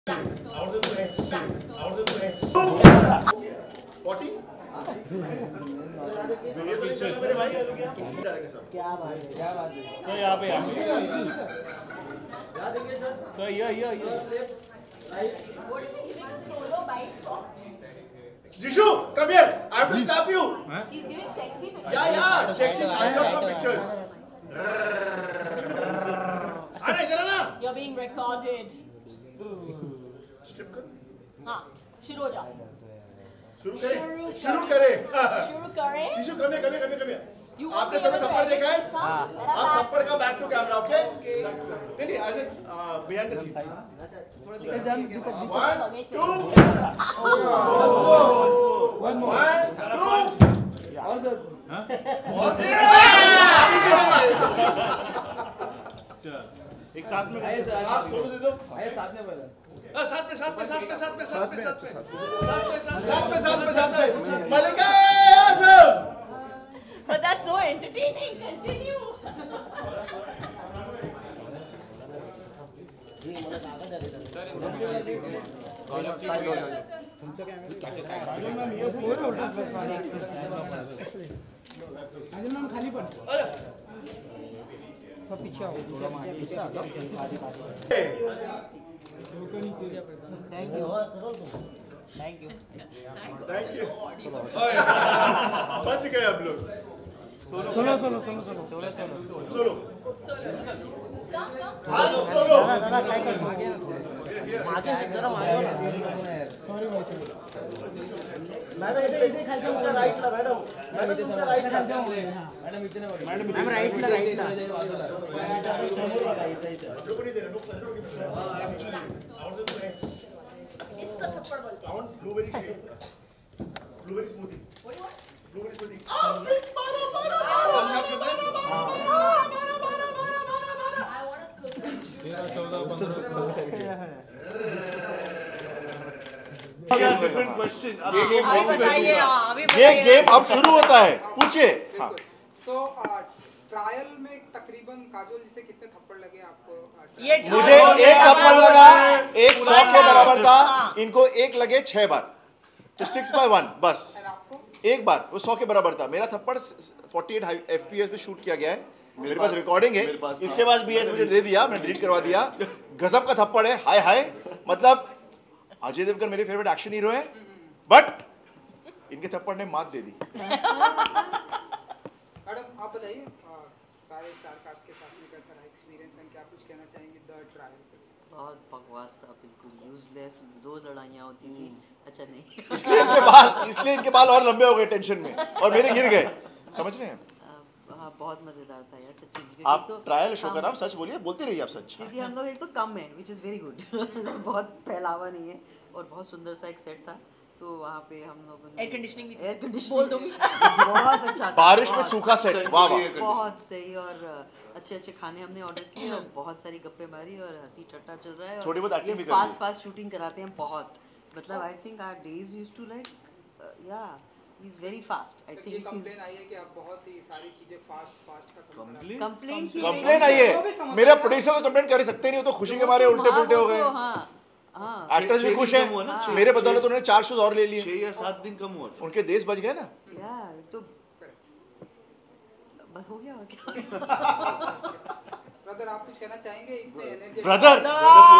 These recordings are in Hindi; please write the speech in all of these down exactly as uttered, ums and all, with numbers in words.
पॉटी वीडियो तो नहीं चल रहा मेरे भाई डालेंगे सब क्या बात है क्या बात है सर यहाँ पे यहाँ देंगे सर सर ये ये ये Jishu, come here. I have to slap you. He's giving sexy pictures. Yeah, yeah. Sexy shot of pictures. अरे इधर आना. You're being recorded. Strip कर. हाँ, शुरू हो जाओ. शुरू करे. शुरू करे. शुरू करें. Jishu, come here, come here, come here, come here. You आपने सब थप्पड़ देखा है? हाँ. आप थप्पड़ का बैक टू कैमरा, ओके? नहीं नहीं, आज behind the scenes. One, two. One, two. All the एक साथ में आप सोलो दे दो. आए साथ में पहले साथ में साथ में साथ में साथ में साथ में साथ में साथ में साथ में साथ में Malika Azam. But that's so entertaining. Continue. Ma'am खाली पण पीछे आओ थोड़ा पीछे आ जाओ thank you thank you thank you. बच गए अब लोग. Solo solo solo solo solo solo. Come, come. हाँ सोलो. दादा काय कर मागे जरा मागे सॉरी भाई सॉरी मॅडम इथे इथे खाली तुमच्या राईटला मॅडम मॅडम तुमच्या राईटला जाऊ मॅडम इथे नाही मॅडम मॅम राईटला राईटला बाजूला रुको नहीं दे रहा. एक्चुअली इसको थप्पड़ बोलते I want blueberry shake. Blueberry smoothie. What do you want? Blueberry smoothie. Ah, big मारो मारो मारो. I want to cook and different question. अभी बताइए. अभी ये बताइए. गेम अब शुरू होता है. पूछिए. हाँ. सो ट्रायल में तकरीबन काजोल जी से कितने थप्पड़ लगे आपको? ये मुझे एक थप्पड़ लगा. एक सौ के बराबर था. इनको एक लगे छह बार. तो सिक्स बाय वन बस. आपको एक बार वो सौ के बराबर था. मेरा थप्पड़ अड़तालीस एफपीएस पे शूट किया गया है. मेरे पास रिकॉर्डिंग है. इसके बाद बीएस मुझे दे दिया. मैंने डिलीट करवा दिया. गजब का थप्पड़ है. हाय हाय. मतलब अजय देवगन मेरे फेवरेट एक्शन हीरो है. बट इनके थप्पड़ ने मात दे दी. मैडम आप बताइए सारे स्टार कास्ट के साथ में कैसा रहा एक्सपीरियंस एंड क्या कुछ कहना चाहेंगे द ट्रायल पे? बहुत बकवास था, बिल्कुल यूजलेस. दो लड़ाइयाँ होती थी. अच्छा नहीं, इसलिए इनके बाल इसलिए इनके बाल और लंबे हो गए टेंशन में. और मेरे गिर गए. समझ रहे हैं. हाँ बहुत मज़ेदार था यार सच्ची. आप ट्रायल शो का नाम सच बोलिए. बोलते रहिए आप सच. क्योंकि हम लोग एक तो कम है विच इज़ वेरी गुड. बहुत फैलावा नहीं है और बहुत सुंदर सा एक सेट था. तो वहाँ पे हम लोगों ने एयर कंडीशनिंग भी एयर कंडीशनिंग बोल दो. बहुत अच्छा था. बारिश में बहुत- सूखा सेट. वाह वाह. बहुत सही. और अच्छे अच्छे खाने हमने ऑर्डर किए और बहुत सारी गप्पे मारी और हंसी ठट्टा चल रहा है. थोड़ी बहुत acting भी कर फास्ट ली. फास्ट शूटिंग कराते हैं बहुत. मतलब I think our days used to like yeah he is very fast. I तो ये थिंक कंप्लेन आई है कि आप बहुत ही सारी चीजें फास्ट फास्ट का कंप्लेन कंप्लेन कंप्लेन आई है. मेरा प्रोड्यूसर को कंप्लेन कर ही सकते नहीं. वो तो खुशी के मारे उल्टे पुल्टे हो गए. हाँ हाँ एक्टर्स भी खुश हैं. मेरे बदौलत उन्होंने चार शोज और ले लिए. छह या सात दिन कम हुआ. उनके देश बच गए ना. या तो बस हो गया. क्या ब्रदर आप कुछ कहना चाहेंगे? इतने एनर्जी ब्रदर तो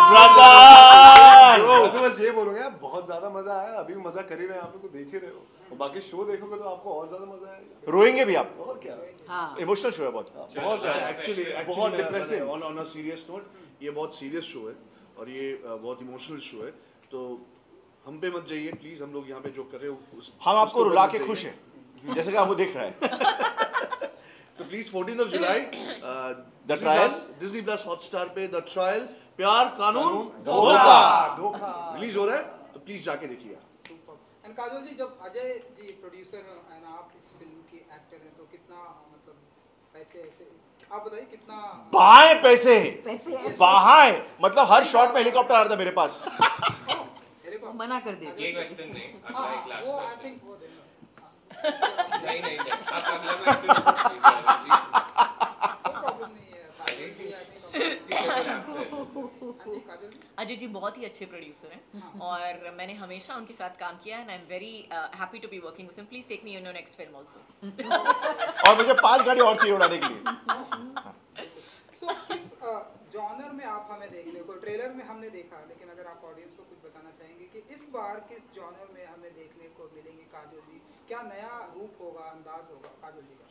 बस ये बोलूंगा बहुत ज्यादा मजा आया. अभी भी मजा कर ही रहे हैं. आप लोग तो देख ही रहे हो. और बाकी शो देखोगे तो आपको और ज्यादा मजा आएगा. रोएंगे भी आप. और क्या. हाँ इमोशनल शो है बहुत. बहुत ज्यादा एक्चुअली बहुत depressing. On on a serious note ये बहुत सीरियस शो है और ये बहुत इमोशनल शो है. तो हम पे मत जाइए प्लीज. हम लोग यहाँ पे जो कर रहे हो हम आपको रुला के खुश हैं जैसे कि आपको दिख रहा है. So please fourteenth of July uh, The Trial Disney Plus Hotstar पे The Trial प्यार कानून धोखा धोखा रिलीज हो रहा है. तो प्लीज जाके देखिए. एंड काजोल जी जब अजय जी प्रोड्यूसर हैं एंड आप इस फिल्म की एक्टर हैं तो कितना मतलब पैसे ऐसे आप बताइए कितना बाएं पैसे पैसे बाएं मतलब हर शॉट में हेलीकॉप्टर आ रहा था मेरे पास. मेरे को मना कर दे. ये क्वेश्चन नहीं अगला एक लास्ट वो आई क्वेश्चन. थिंक वो देना नहीं नहीं नहीं आप अगला प्रॉब्लम नहीं है. अजय जी बहुत ही अच्छे प्रोड्यूसर हैं और मैंने हमेशा उनके साथ काम किया है and I am very happy to be working with him. Please take me in your next film also. और मुझे पांच गाड़ी और चाहिए उड़ाने के लिए. सो किस जॉनर में आप हमें देखने को, ट्रेलर में हमने देखा, लेकिन अगर आप ऑडियंस को कुछ बताना चाहेंगे कि इस बार किस जॉनर में हमें देखने को मिलेंगे काजोल जी, क्या नया रूप होगा, अंदाज होगा काजोल जी का?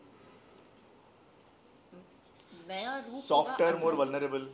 नया रूप सॉफ्टर, मोर वल्नरेबल.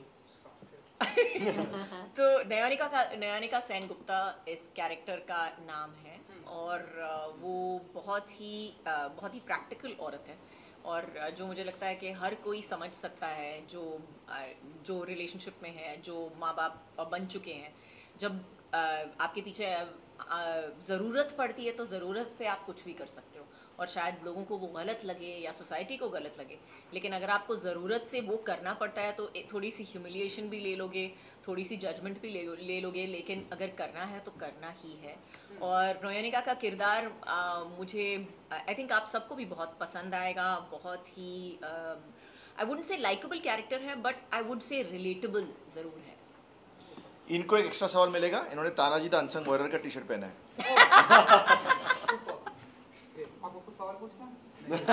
तो नयनिका का नयनिका सेन गुप्ता इस कैरेक्टर का नाम है और वो बहुत ही बहुत ही प्रैक्टिकल औरत है और जो मुझे लगता है कि हर कोई समझ सकता है, जो जो रिलेशनशिप में है, जो माँ बाप बन चुके हैं. जब आपके पीछे ज़रूरत पड़ती है तो ज़रूरत पे आप कुछ भी कर सकते हो और शायद लोगों को वो गलत लगे या सोसाइटी को गलत लगे, लेकिन अगर आपको ज़रूरत से वो करना पड़ता है तो थोड़ी सी ह्यूमिलिएशन भी ले लोगे, थोड़ी सी जजमेंट भी ले ले लोगे, लेकिन अगर करना है तो करना ही है. और नयनिका का किरदार आ, मुझे आई थिंक आप सबको भी बहुत पसंद आएगा. बहुत ही I wouldn't say likeable character है but I would say relatable ज़रूर है. इनको एक एक्स्ट्रा सवाल मिलेगा. इन्होंने तानाजी द अनसंग वॉरियर का टी शर्ट पहना है. आपको कुछ सवाल पूछना है?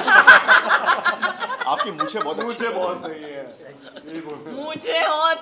आपकी मूछें बहुत अच्छी मुझे हैं. बहुत सही है. यही बोल रहे हैं. मुझे और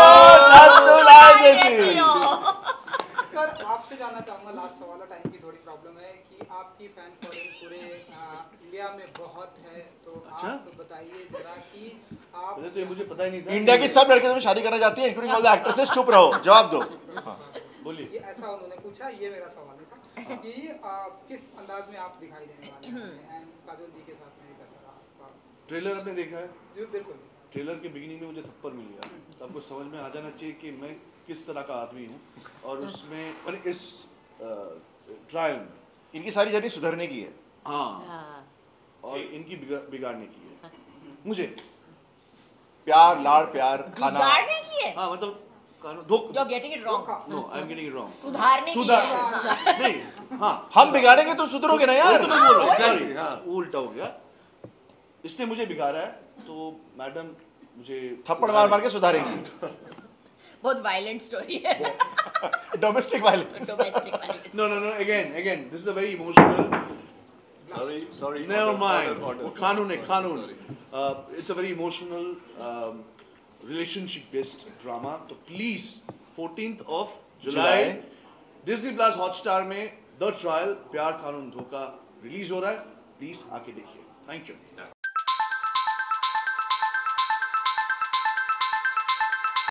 सर आपसे जानना चाहूँगा, लास्ट सवाल, टाइम की थोड़ी प्रॉब्लम है कि आपकी फैन फॉलोइंग पूरे इंडिया में बहुत है, तो अच्छा? आप बताइए जरा कि आप पहले तो ये मुझे पता ही नहीं था. इंडिया की सब लड़कियों से शादी करना चाहती है इंक्लूडिंग ऑल द एक्ट्रेसेस. चुप रहो, जवाब दो. बोलिए. ये ऐसा उन्होंने पूछा, ये मेरा सवाल था कि आ, किस अंदाज में आप दिखाई देने वाले हैं एंड काजोल जी के साथ में कैसा रहा आपका? ट्रेलर आपने देखा है? जी बिल्कुल. ट्रेलर के बिगिनिंग में मुझे थप्पड़ मिल गया, तो आपको समझ में आ जाना चाहिए कि मैं किस तरह का आदमी हूँ. और उसमें और इस ट्रायल में इनकी सारी जर्नी सुधरने की है. हाँ, और इनकी बिगा, बिगाड़ने की है. मुझे प्यार, लाड़, प्यार, खाना. बिगाड़ने की है. हाँ मतलब कानून धोख. You're getting it wrong. No I am getting it wrong. सुधारने की सुधार है. नहीं. हाँ हम बिगाड़ेंगे तो सुधरोगे ना यार. तो मैं बोल रहा हूँ. Exactly, हाँ, उल्टा हो गया. इसने मुझे बिगाड़ा है तो मैडम मुझे थप्पड़ मार मार के सुधारेंगी. बहुत वायलेंट स्टोरी है. Domestic violence. Domestic violence. No, no, no. Again, again. This is a very emotional. Sorry, sorry. Never Order, mind. order, order. वो कानून है, कानून. Sorry. Uh, it's a very emotional, um, relationship-based drama. तो please, fourteenth of July, July. Disney Plus Hotstar में The Trial, प्यार कानून धोखा रिलीज हो रहा है. Please आके देखिए. Thank you.